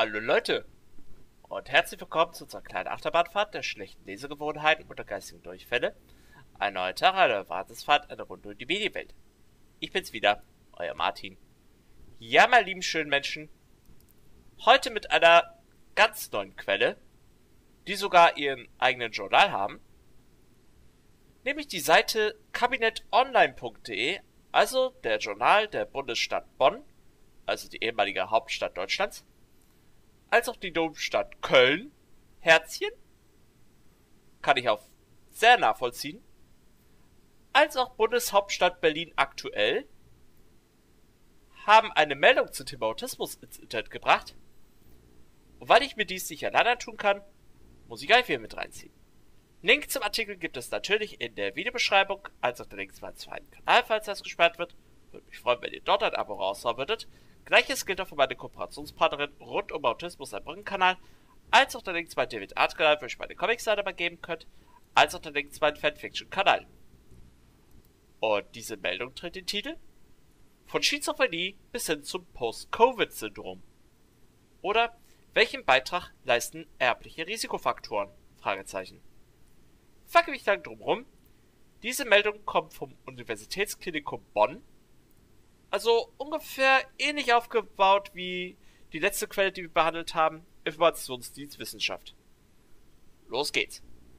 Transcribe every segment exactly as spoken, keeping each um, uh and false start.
Hallo Leute und herzlich willkommen zu unserer kleinen Achterbahnfahrt der schlechten Lesegewohnheiten und der geistigen Durchfälle. Ein neuer Tag, eine Erwartungsfahrt, eine Runde durch die Medienwelt. Ich bin's wieder, euer Martin. Ja, meine lieben schönen Menschen, heute mit einer ganz neuen Quelle, die sogar ihren eigenen Journal haben, nämlich die Seite kabinettonline punkt de, also der Journal der Bundesstadt Bonn, also die ehemalige Hauptstadt Deutschlands, als auch die Domstadt Köln, Herzchen, kann ich auch sehr nachvollziehen, als auch Bundeshauptstadt Berlin aktuell, haben eine Meldung zum Thema Autismus ins Internet gebracht. Und weil ich mir dies nicht alleine tun kann, muss ich gleich wieder mit reinziehen. Link zum Artikel gibt es natürlich in der Videobeschreibung, als auch der Link zu meinem zweiten Kanal, falls das gesperrt wird. Würde mich freuen, wenn ihr dort ein Abo raushauen würdet. Gleiches gilt auch für meine Kooperationspartnerin rund um Autismus am Brückenkanal, als auch der Link zu meinem David Art Kanal, wo ihr meine Comics-Seite mal geben könnt, als auch der Link zu meinem Fanfiction-Kanal. Und diese Meldung trägt den Titel Von Schizophrenie bis hin zum Post-Covid-Syndrom. Oder welchen Beitrag leisten erbliche Risikofaktoren? Fragezeichen. Fackel mich lang drum rum. Diese Meldung kommt vom Universitätsklinikum Bonn. Also ungefähr ähnlich aufgebaut wie die letzte Quelle, die wir behandelt haben, Informationsdienstwissenschaft. Los geht's.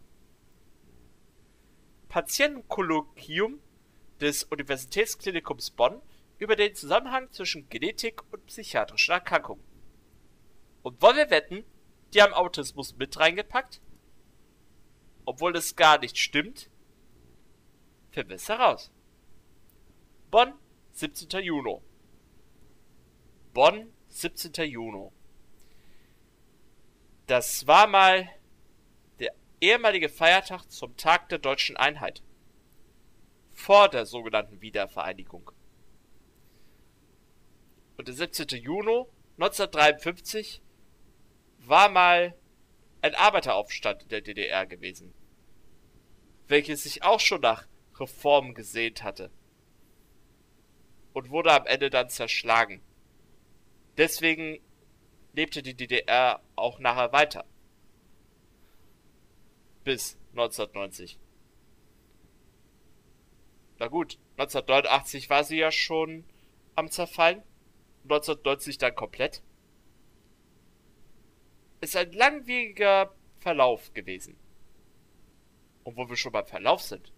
Patientenkolloquium des Universitätsklinikums Bonn über den Zusammenhang zwischen Genetik und psychiatrischen Erkrankungen. Und wollen wir wetten, die haben Autismus mit reingepackt? Obwohl es gar nicht stimmt, finden wir es heraus. Bonn, siebzehnter Juni. Bonn, siebzehnter Juni. Das war mal der ehemalige Feiertag zum Tag der Deutschen Einheit. Vor der sogenannten Wiedervereinigung. Und der siebzehnter Juni neunzehnhundertdreiundfünfzig war mal ein Arbeiteraufstand in der D D R gewesen, welches sich auch schon nach Reformen gesehnt hatte und wurde am Ende dann zerschlagen. Deswegen lebte die D D R auch nachher weiter. Bis neunzehnhundertneunzig. Na gut, neunzehnhundertneunundachtzig war sie ja schon am Zerfallen, neunzehnhundertneunzig dann komplett. Ist ein langwieriger Verlauf gewesen. Und wo wir schon beim Verlauf sind.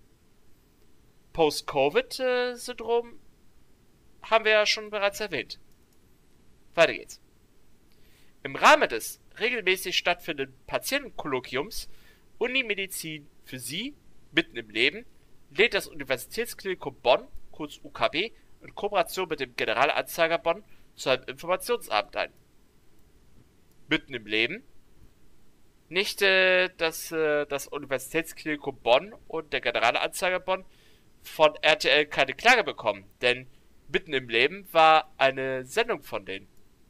Post-Covid-Syndrom haben wir ja schon bereits erwähnt. Weiter geht's. Im Rahmen des regelmäßig stattfindenden Patientenkolloquiums Unimedizin für Sie mitten im Leben lädt das Universitätsklinikum Bonn, kurz U K B, in Kooperation mit dem Generalanzeiger Bonn zu einem Informationsabend ein. Mitten im Leben? Nicht, äh, dass äh, das Universitätsklinikum Bonn und der Generalanzeiger Bonn von R T L keine Klage bekommen, denn Mitten im Leben war eine Sendung von denen.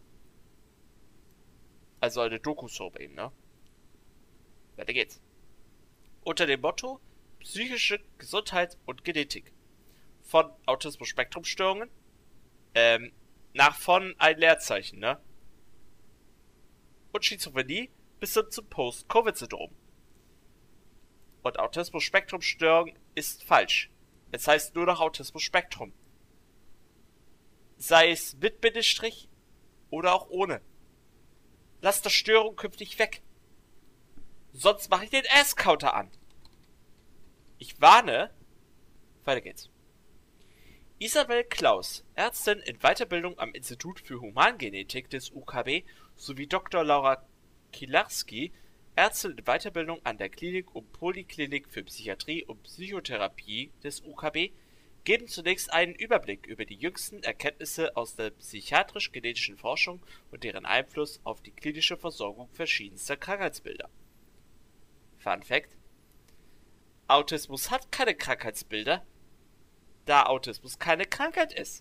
Also eine Doku-Soap eben, ne? Weiter geht's. Unter dem Motto Psychische Gesundheit und Genetik. Von Autismus-Spektrum-Störungen, ähm, nach von ein Leerzeichen, ne? Und Schizophrenie bis hin zum Post-Covid-Syndrom. Und Autismus-Spektrum-Störung ist falsch. Es heißt nur noch Autismus-Spektrum. Sei es mit Bindestrich oder auch ohne. Lasst das Störung künftig weg. Sonst mache ich den Ass-Counter an. Ich warne. Weiter geht's. Isabel Klaus, Ärztin in Weiterbildung am Institut für Humangenetik des U K B, sowie Doktor Laura Kilarski, Ärztin in Weiterbildung an der Klinik und Poliklinik für Psychiatrie und Psychotherapie des U K B, geben zunächst einen Überblick über die jüngsten Erkenntnisse aus der psychiatrisch-genetischen Forschung und deren Einfluss auf die klinische Versorgung verschiedenster Krankheitsbilder. Fun Fact: Autismus hat keine Krankheitsbilder, da Autismus keine Krankheit ist.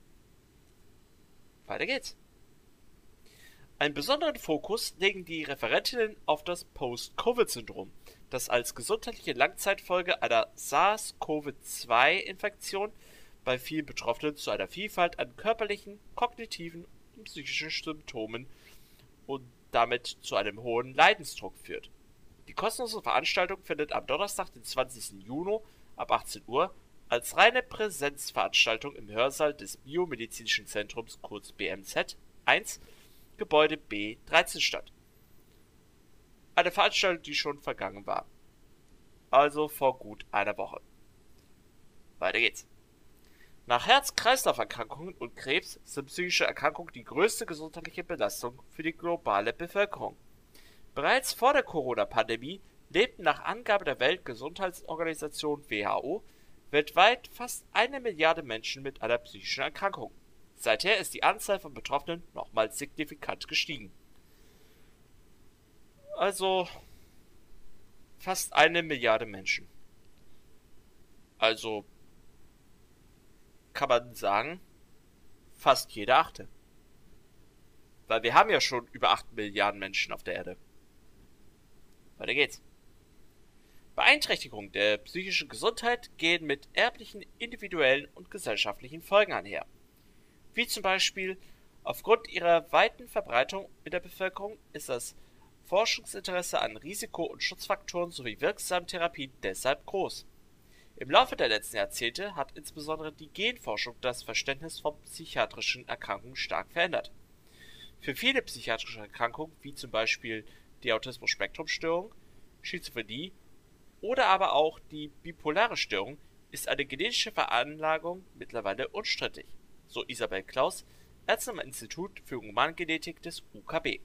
Weiter geht's. Einen besonderen Fokus legen die Referentinnen auf das Post-Covid-Syndrom, das als gesundheitliche Langzeitfolge einer SARS-CoV zwei Infektion bei vielen Betroffenen zu einer Vielfalt an körperlichen, kognitiven und psychischen Symptomen und damit zu einem hohen Leidensdruck führt. Die kostenlose Veranstaltung findet am Donnerstag, den zwanzigsten Juni ab achtzehn Uhr als reine Präsenzveranstaltung im Hörsaal des Biomedizinischen Zentrums kurz B M Z eins, Gebäude B dreizehn statt. Eine Veranstaltung, die schon vergangen war. Also vor gut einer Woche. Weiter geht's. Nach Herz-Kreislauf-Erkrankungen und Krebs sind psychische Erkrankungen die größte gesundheitliche Belastung für die globale Bevölkerung. Bereits vor der Corona-Pandemie lebten nach Angabe der Weltgesundheitsorganisation W H O weltweit fast eine Milliarde Menschen mit einer psychischen Erkrankung. Seither ist die Anzahl von Betroffenen nochmals signifikant gestiegen. Also fast eine Milliarde Menschen. Also kann man sagen, fast jeder Achte. Weil wir haben ja schon über acht Milliarden Menschen auf der Erde. Weiter geht's. Beeinträchtigungen der psychischen Gesundheit gehen mit erblichen, individuellen und gesellschaftlichen Folgen einher. Wie zum Beispiel, aufgrund ihrer weiten Verbreitung in der Bevölkerung ist das Forschungsinteresse an Risiko- und Schutzfaktoren sowie wirksamen Therapien deshalb groß. Im Laufe der letzten Jahrzehnte hat insbesondere die Genforschung das Verständnis von psychiatrischen Erkrankungen stark verändert. Für viele psychiatrische Erkrankungen, wie zum Beispiel die Autismus-Spektrum-Störung, Schizophrenie oder aber auch die bipolare Störung, ist eine genetische Veranlagung mittlerweile unstrittig, so Isabel Klaus, Ärztin am Institut für Humangenetik des U K B.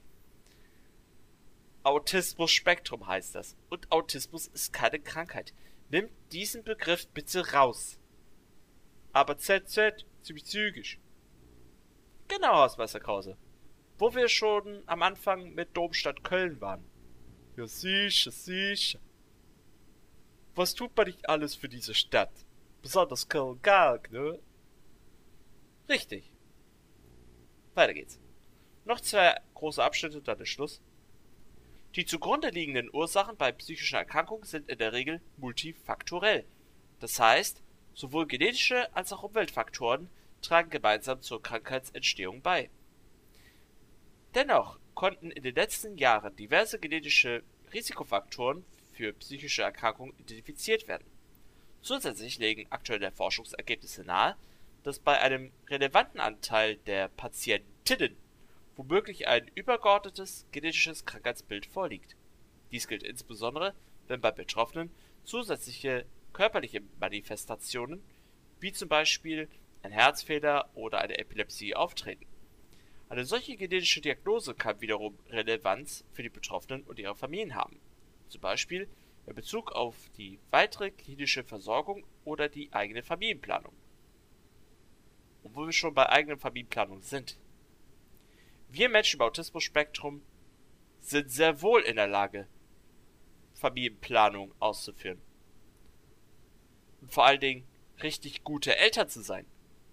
Autismus-Spektrum heißt das, und Autismus ist keine Krankheit. Nimmt diesen Begriff bitte raus. Aber Z Z, ziemlich zügig. Genau, Hausmeister Krause. Wo wir schon am Anfang mit Domstadt Köln waren. Ja sicher, sicher. Was tut man nicht alles für diese Stadt? Besonders Köln-Galg, ne? Richtig. Weiter geht's. Noch zwei große Abschnitte, dann ist Schluss. Die zugrunde liegenden Ursachen bei psychischen Erkrankungen sind in der Regel multifaktorell. Das heißt, sowohl genetische als auch Umweltfaktoren tragen gemeinsam zur Krankheitsentstehung bei. Dennoch konnten in den letzten Jahren diverse genetische Risikofaktoren für psychische Erkrankungen identifiziert werden. Zusätzlich legen aktuelle Forschungsergebnisse nahe, dass bei einem relevanten Anteil der Patientinnen womöglich ein übergeordnetes genetisches Krankheitsbild vorliegt. Dies gilt insbesondere, wenn bei Betroffenen zusätzliche körperliche Manifestationen, wie zum Beispiel ein Herzfehler oder eine Epilepsie, auftreten. Eine solche genetische Diagnose kann wiederum Relevanz für die Betroffenen und ihre Familien haben, zum Beispiel in Bezug auf die weitere klinische Versorgung oder die eigene Familienplanung. Und wo wir schon bei eigener Familienplanung sind: Wir Menschen im Autismus-Spektrum sind sehr wohl in der Lage, Familienplanung auszuführen. Und vor allen Dingen richtig gute Eltern zu sein.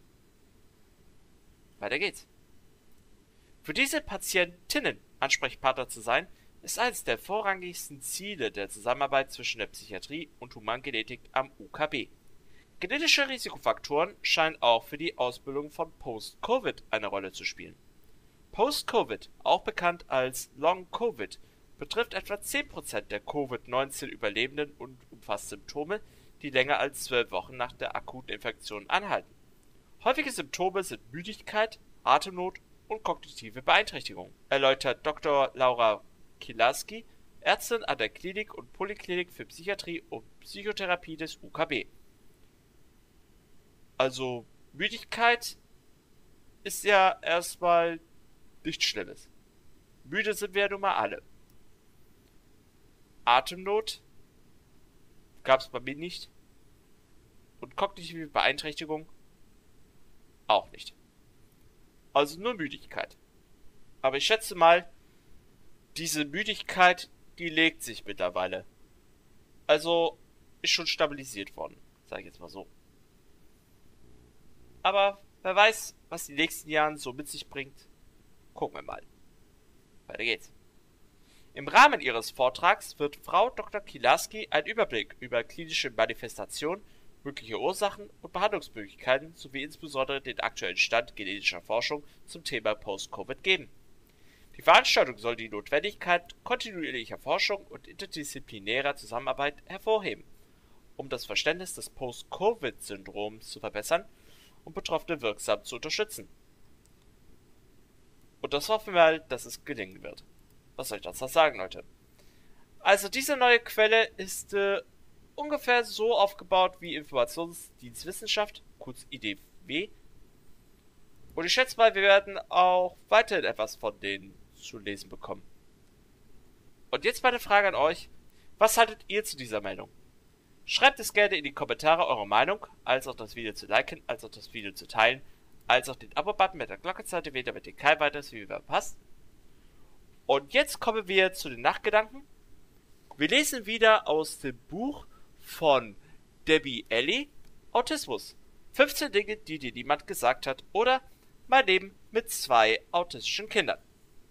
Weiter geht's. Für diese Patientinnen Ansprechpartner zu sein, ist eines der vorrangigsten Ziele der Zusammenarbeit zwischen der Psychiatrie und Humangenetik am U K B. Genetische Risikofaktoren scheinen auch für die Ausbildung von Post-Covid eine Rolle zu spielen. Post-Covid, auch bekannt als Long-Covid, betrifft etwa zehn Prozent der Covid neunzehn Überlebenden und umfasst Symptome, die länger als zwölf Wochen nach der akuten Infektion anhalten. Häufige Symptome sind Müdigkeit, Atemnot und kognitive Beeinträchtigung, erläutert Doktor Laura Kilarski, Ärztin an der Klinik und Poliklinik für Psychiatrie und Psychotherapie des U K B. Also Müdigkeit ist ja erstmal nichts Schlimmes. Müde sind wir ja nun mal alle. Atemnot gab es bei mir nicht. Und kognitive Beeinträchtigung auch nicht. Also nur Müdigkeit. Aber ich schätze mal, diese Müdigkeit, die legt sich mittlerweile. Also ist schon stabilisiert worden, sage ich jetzt mal so. Aber wer weiß, was die nächsten Jahre so mit sich bringt. Gucken wir mal. Weiter geht's. Im Rahmen ihres Vortrags wird Frau Doktor Kilarski einen Überblick über klinische Manifestationen, mögliche Ursachen und Behandlungsmöglichkeiten sowie insbesondere den aktuellen Stand genetischer Forschung zum Thema Post-Covid geben. Die Veranstaltung soll die Notwendigkeit kontinuierlicher Forschung und interdisziplinärer Zusammenarbeit hervorheben, um das Verständnis des Post-Covid-Syndroms zu verbessern und Betroffene wirksam zu unterstützen. Und das hoffen wir mal, dass es gelingen wird. Was soll ich dazu sagen, Leute? Also diese neue Quelle ist äh, ungefähr so aufgebaut wie Informationsdienstwissenschaft, kurz I D W. Und ich schätze mal, wir werden auch weiterhin etwas von denen zu lesen bekommen. Und jetzt meine Frage an euch. Was haltet ihr zu dieser Meldung? Schreibt es gerne in die Kommentare eure Meinung, als auch das Video zu liken, als auch das Video zu teilen, als auch den Abo-Button mit der Glocke zu aktivieren, damit ihr kein weiteres Video mehr verpasst. Und jetzt kommen wir zu den Nachgedanken. Wir lesen wieder aus dem Buch von Debbie Ellie, Autismus. fünfzehn Dinge, die dir niemand gesagt hat, oder Mein Leben mit zwei autistischen Kindern.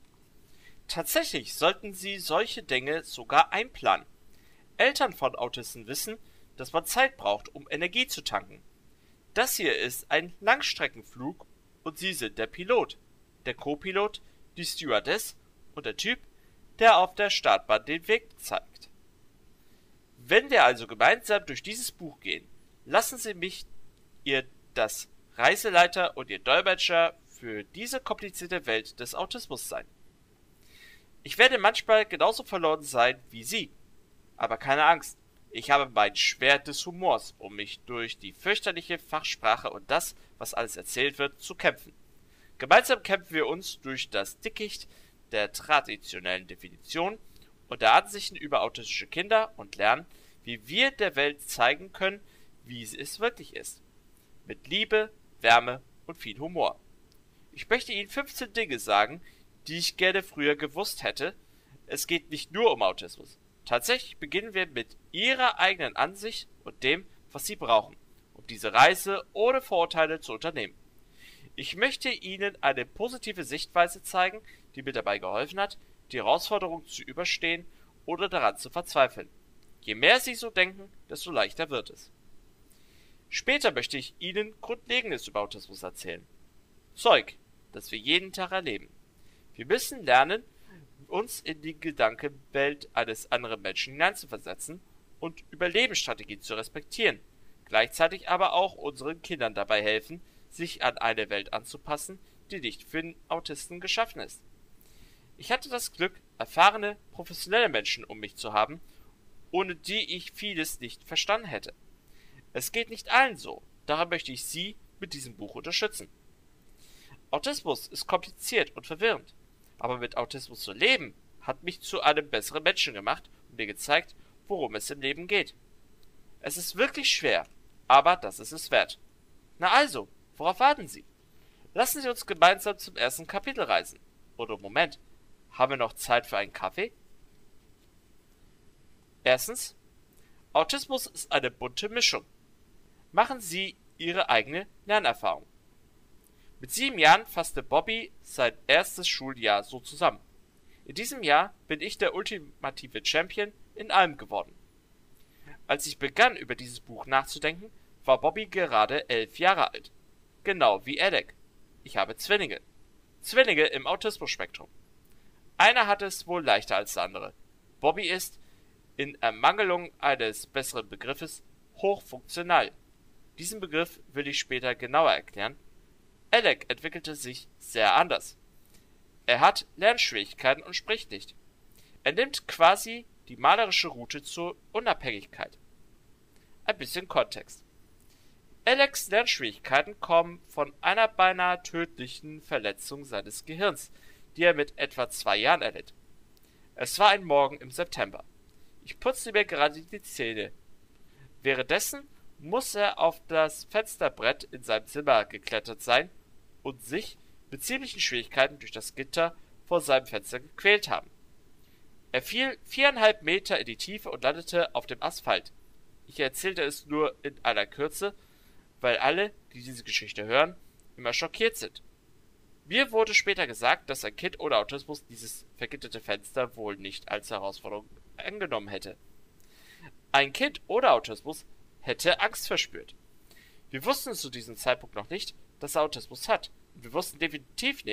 Tatsächlich sollten Sie solche Dinge sogar einplanen. Eltern von Autisten wissen, dass man Zeit braucht, um Energie zu tanken. Das hier ist ein Langstreckenflug und Sie sind der Pilot, der Co-Pilot, die Stewardess und der Typ, der auf der Startbahn den Weg zeigt. Wenn wir also gemeinsam durch dieses Buch gehen, lassen Sie mich Ihr das Reiseleiter und Ihr Dolmetscher für diese komplizierte Welt des Autismus sein. Ich werde manchmal genauso verloren sein wie Sie. Aber keine Angst, ich habe mein Schwert des Humors, um mich durch die fürchterliche Fachsprache und das, was alles erzählt wird, zu kämpfen. Gemeinsam kämpfen wir uns durch das Dickicht der traditionellen Definition und der Ansichten über autistische Kinder und lernen, wie wir der Welt zeigen können, wie es wirklich ist. Mit Liebe, Wärme und viel Humor. Ich möchte Ihnen fünfzehn Dinge sagen, die ich gerne früher gewusst hätte. Es geht nicht nur um Autismus. Tatsächlich beginnen wir mit Ihrer eigenen Ansicht und dem, was Sie brauchen, um diese Reise ohne Vorurteile zu unternehmen. Ich möchte Ihnen eine positive Sichtweise zeigen, die mir dabei geholfen hat, die Herausforderung zu überstehen oder daran zu verzweifeln. Je mehr Sie so denken, desto leichter wird es. Später möchte ich Ihnen Grundlegendes über Autismus erzählen. Zeug, das wir jeden Tag erleben. Wir müssen lernen, uns in die Gedankenwelt eines anderen Menschen hineinzuversetzen und Überlebensstrategien zu respektieren, gleichzeitig aber auch unseren Kindern dabei helfen, sich an eine Welt anzupassen, die nicht für den Autisten geschaffen ist. Ich hatte das Glück, erfahrene, professionelle Menschen um mich zu haben, ohne die ich vieles nicht verstanden hätte. Es geht nicht allen so, daher möchte ich Sie mit diesem Buch unterstützen. Autismus ist kompliziert und verwirrend, aber mit Autismus zu leben, hat mich zu einem besseren Menschen gemacht und mir gezeigt, worum es im Leben geht. Es ist wirklich schwer, aber das ist es wert. Na also, worauf warten Sie? Lassen Sie uns gemeinsam zum ersten Kapitel reisen. Oder Moment, haben wir noch Zeit für einen Kaffee? Erstens, Autismus ist eine bunte Mischung. Machen Sie Ihre eigene Lernerfahrung. Mit sieben Jahren fasste Bobby sein erstes Schuljahr so zusammen. In diesem Jahr bin ich der ultimative Champion in allem geworden. Als ich begann, über dieses Buch nachzudenken, war Bobby gerade elf Jahre alt. Genau wie Alec. Ich habe Zwillinge. Zwillinge im Autismus-Spektrum. Einer hat es wohl leichter als der andere. Bobby ist, in Ermangelung eines besseren Begriffes, hochfunktional. Diesen Begriff will ich später genauer erklären. Alec entwickelte sich sehr anders. Er hat Lernschwierigkeiten und spricht nicht. Er nimmt quasi die malerische Route zur Unabhängigkeit. Ein bisschen Kontext. Alecs Lernschwierigkeiten kommen von einer beinahe tödlichen Verletzung seines Gehirns, die er mit etwa zwei Jahren erlitt. Es war ein Morgen im September. Ich putzte mir gerade die Zähne. Währenddessen muss er auf das Fensterbrett in seinem Zimmer geklettert sein und sich mit ziemlichen Schwierigkeiten durch das Gitter vor seinem Fenster gequält haben. Er fiel viereinhalb Meter in die Tiefe und landete auf dem Asphalt. Ich erzählte es nur in aller Kürze, weil alle, die diese Geschichte hören, immer schockiert sind. Mir wurde später gesagt, dass ein Kind ohne Autismus dieses vergitterte Fenster wohl nicht als Herausforderung angenommen hätte. Ein Kind ohne Autismus hätte Angst verspürt. Wir wussten zu diesem Zeitpunkt noch nicht, dass er Autismus hat. Und wir wussten definitiv nicht,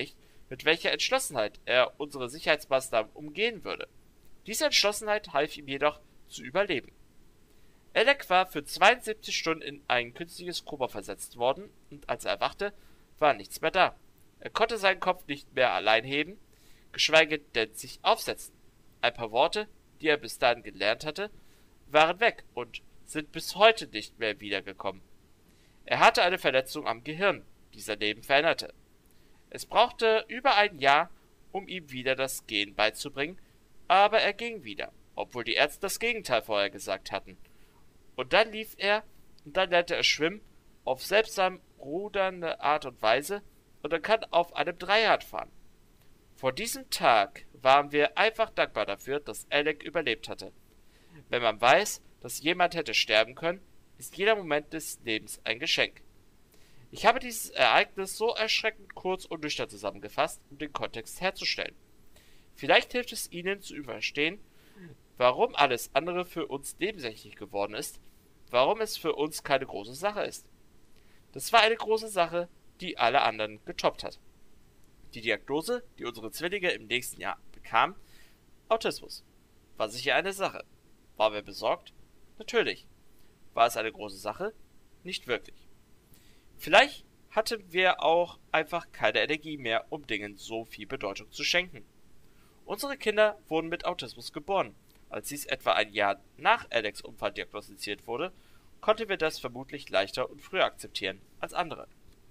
mit welcher Entschlossenheit er unsere Sicherheitsmaßnahmen umgehen würde. Diese Entschlossenheit half ihm jedoch zu überleben. Alec war für zweiundsiebzig Stunden in ein künstliches Koma versetzt worden und als er erwachte, war nichts mehr da. Er konnte seinen Kopf nicht mehr allein heben, geschweige denn sich aufsetzen. Ein paar Worte, die er bis dahin gelernt hatte, waren weg und sind bis heute nicht mehr wiedergekommen. Er hatte eine Verletzung am Gehirn, die sein Leben veränderte. Es brauchte über ein Jahr, um ihm wieder das Gehen beizubringen, aber er ging wieder, obwohl die Ärzte das Gegenteil vorher gesagt hatten. Und dann lief er, und dann lernte er schwimmen, auf seltsam rudernde Art und Weise, und er kann auf einem Dreirad fahren. Vor diesem Tag waren wir einfach dankbar dafür, dass Alec überlebt hatte. Wenn man weiß, dass jemand hätte sterben können, ist jeder Moment des Lebens ein Geschenk. Ich habe dieses Ereignis so erschreckend kurz und nüchtern zusammengefasst, um den Kontext herzustellen. Vielleicht hilft es Ihnen zu verstehen, warum alles andere für uns nebensächlich geworden ist, warum es für uns keine große Sache ist. Das war eine große Sache, die alle anderen getoppt hat. Die Diagnose, die unsere Zwillinge im nächsten Jahr bekamen, Autismus. War sicher eine Sache. Waren wir besorgt? Natürlich. War es eine große Sache? Nicht wirklich. Vielleicht hatten wir auch einfach keine Energie mehr, um Dingen so viel Bedeutung zu schenken. Unsere Kinder wurden mit Autismus geboren. Als dies etwa ein Jahr nach Alex Unfall diagnostiziert wurde, konnten wir das vermutlich leichter und früher akzeptieren als andere.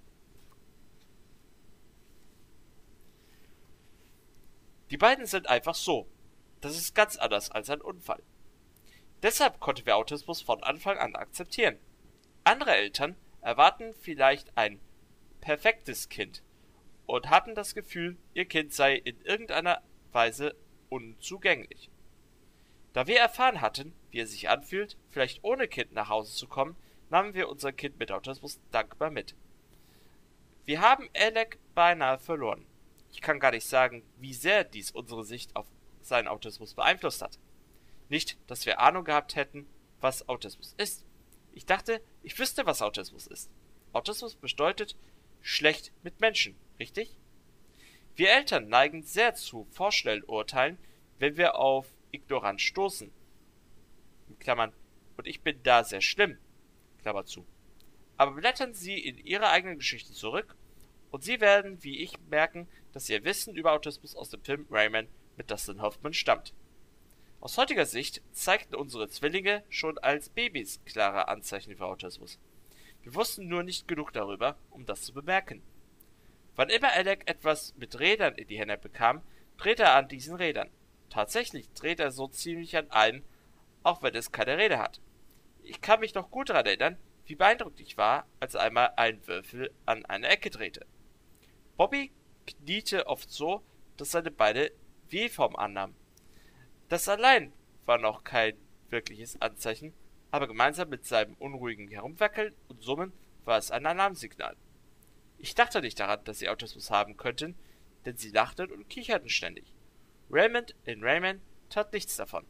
Die beiden sind einfach so. Das ist ganz anders als ein Unfall. Deshalb konnten wir Autismus von Anfang an akzeptieren. Andere Eltern erwarten vielleicht ein perfektes Kind und hatten das Gefühl, ihr Kind sei in irgendeiner Weise unzugänglich. Da wir erfahren hatten, wie es sich anfühlt, vielleicht ohne Kind nach Hause zu kommen, nahmen wir unser Kind mit Autismus dankbar mit. Wir haben Alec beinahe verloren. Ich kann gar nicht sagen, wie sehr dies unsere Sicht auf seinen Autismus beeinflusst hat. Nicht, dass wir Ahnung gehabt hätten, was Autismus ist. Ich dachte, ich wüsste, was Autismus ist. Autismus bedeutet schlecht mit Menschen, richtig? Wir Eltern neigen sehr zu vorschnellen Urteilen, wenn wir auf Ignoranz stoßen. In Klammern, und ich bin da sehr schlimm. Klammer zu. Aber blättern Sie in Ihre eigene Geschichte zurück und Sie werden, wie ich, merken, dass Ihr Wissen über Autismus aus dem Film Rayman mit Dustin Hoffman stammt. Aus heutiger Sicht zeigten unsere Zwillinge schon als Babys klare Anzeichen für Autismus. Wir wussten nur nicht genug darüber, um das zu bemerken. Wann immer Alec etwas mit Rädern in die Hände bekam, drehte er an diesen Rädern. Tatsächlich dreht er so ziemlich an allen, auch wenn es keine Räder hat. Ich kann mich noch gut daran erinnern, wie beeindruckt ich war, als er einmal einen Würfel an eine Ecke drehte. Bobby kniete oft so, dass seine Beine W-Form annahmen. Das allein war noch kein wirkliches Anzeichen, aber gemeinsam mit seinem unruhigen Herumwackeln und Summen war es ein Alarmsignal. Ich dachte nicht daran, dass sie Autismus haben könnten, denn sie lachten und kicherten ständig. Raymond in Rayman tat nichts davon.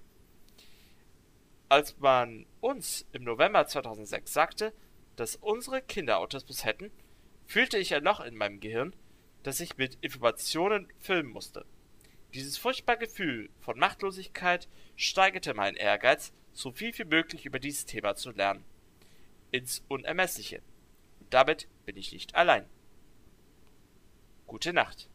Als man uns im November zweitausendsechs sagte, dass unsere Kinder Autismus hätten, fühlte ich ein Loch in meinem Gehirn, das ich mit Informationen füllen musste. Dieses furchtbare Gefühl von Machtlosigkeit steigerte meinen Ehrgeiz, so viel wie möglich über dieses Thema zu lernen. Ins Unermessliche. Und damit bin ich nicht allein. Gute Nacht.